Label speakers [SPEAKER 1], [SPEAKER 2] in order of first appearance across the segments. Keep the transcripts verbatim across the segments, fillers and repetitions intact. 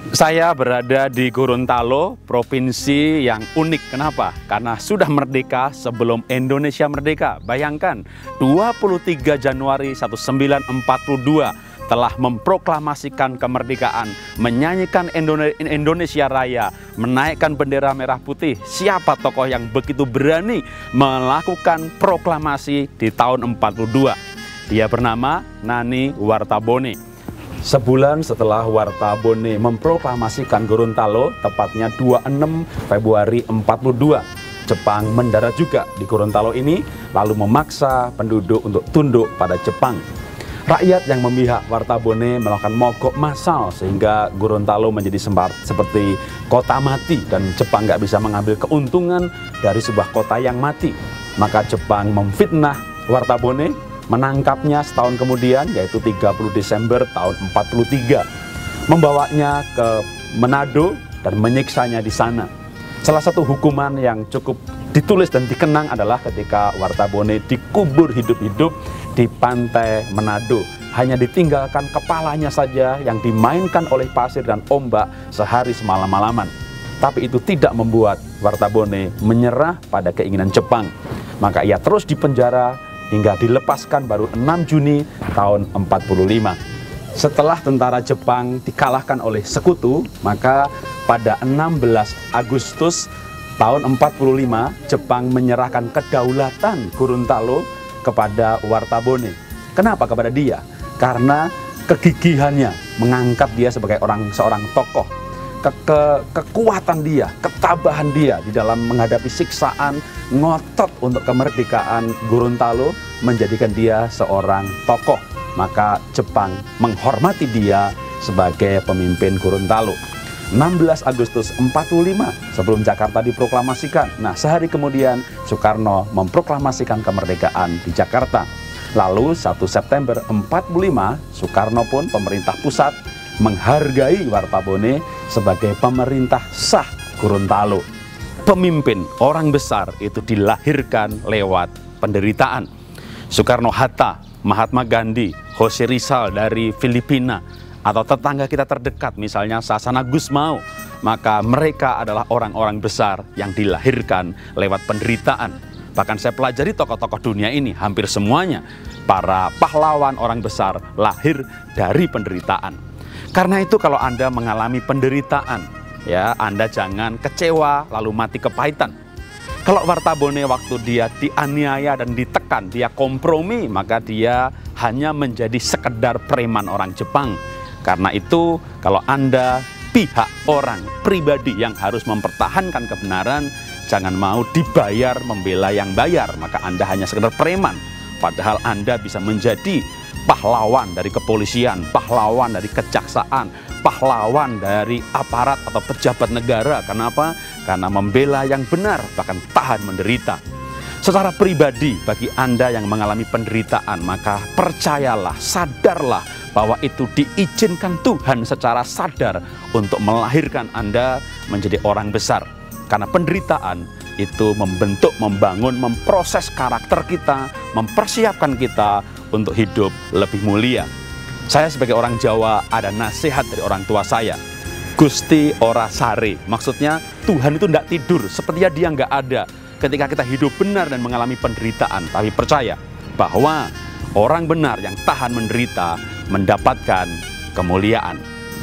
[SPEAKER 1] Saya berada di Gorontalo, provinsi yang unik. Kenapa? Karena sudah merdeka sebelum Indonesia merdeka. Bayangkan, dua puluh tiga Januari seribu sembilan ratus empat puluh dua telah memproklamasikan kemerdekaan, menyanyikan Indonesia Raya, menaikkan bendera merah putih. Siapa tokoh yang begitu berani melakukan proklamasi di tahun empat puluh dua? Dia bernama Nani Wartabone. Sebulan setelah Wartabone memproklamasikan Gorontalo, tepatnya dua puluh enam Februari empat puluh dua, Jepang mendarat juga di Gorontalo ini, lalu memaksa penduduk untuk tunduk pada Jepang. Rakyat yang memihak Wartabone melakukan mogok massal sehingga Gorontalo menjadi sempat seperti kota mati dan Jepang nggak bisa mengambil keuntungan dari sebuah kota yang mati. Maka Jepang memfitnah Wartabone, menangkapnya setahun kemudian, yaitu tiga puluh Desember tahun empat puluh tiga, membawanya ke Manado dan menyiksanya di sana. Salah satu hukuman yang cukup ditulis dan dikenang adalah ketika Wartabone dikubur hidup-hidup di pantai Manado. Hanya ditinggalkan kepalanya saja yang dimainkan oleh pasir dan ombak sehari semalam-malaman. Tapi itu tidak membuat Wartabone menyerah pada keinginan Jepang. Maka ia terus dipenjara hingga dilepaskan baru enam Juni tahun empat puluh lima. Setelah tentara Jepang dikalahkan oleh sekutu, maka pada enam belas Agustus tahun empat puluh lima, Jepang menyerahkan kedaulatan Gorontalo kepada Wartabone. Kenapa kepada dia? Karena kegigihannya mengangkat dia sebagai orang seorang tokoh. Ke, ke, kekuatan dia, ketabahan dia di dalam menghadapi siksaan, ngotot untuk kemerdekaan Gorontalo menjadikan dia seorang tokoh. Maka Jepang menghormati dia sebagai pemimpin Gorontalo. enam belas Agustus empat puluh lima, sebelum Jakarta diproklamasikan. Nah, sehari kemudian Soekarno memproklamasikan kemerdekaan di Jakarta. Lalu satu September empat puluh lima, Soekarno pun pemerintah pusat menghargai Wartabone sebagai pemerintah sah Gorontalo. Pemimpin, orang besar itu dilahirkan lewat penderitaan. Soekarno-Hatta, Mahatma Gandhi, Jose Rizal dari Filipina, atau tetangga kita terdekat misalnya Sasana Gusmao, maka mereka adalah orang-orang besar yang dilahirkan lewat penderitaan. Bahkan saya pelajari tokoh-tokoh dunia ini, hampir semuanya para pahlawan orang besar lahir dari penderitaan. Karena itu kalau Anda mengalami penderitaan, ya Anda jangan kecewa lalu mati kepahitan. Kalau Wartabone waktu dia dianiaya dan ditekan, dia kompromi, maka dia hanya menjadi sekedar preman orang Jepang. Karena itu kalau Anda pihak orang pribadi yang harus mempertahankan kebenaran, jangan mau dibayar membela yang bayar, maka Anda hanya sekedar preman. Padahal Anda bisa menjadi pahlawan dari kepolisian, pahlawan dari kejaksaan, pahlawan dari aparat atau pejabat negara. Kenapa? Karena membela yang benar, bahkan tahan menderita. Secara pribadi, bagi Anda yang mengalami penderitaan, maka percayalah, sadarlah bahwa itu diizinkan Tuhan secara sadar untuk melahirkan Anda menjadi orang besar. Karena penderitaan itu membentuk, membangun, memproses karakter kita, mempersiapkan kita untuk hidup lebih mulia. Saya sebagai orang Jawa ada nasihat dari orang tua saya. Gusti ora sare, maksudnya Tuhan itu tidak tidur, sepertinya dia nggak ada ketika kita hidup benar dan mengalami penderitaan. Tapi percaya bahwa orang benar yang tahan menderita mendapatkan kemuliaan.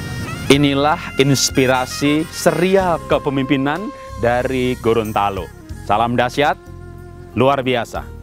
[SPEAKER 1] Inilah inspirasi serial kepemimpinan dari Gorontalo. Salam dahsyat, luar biasa.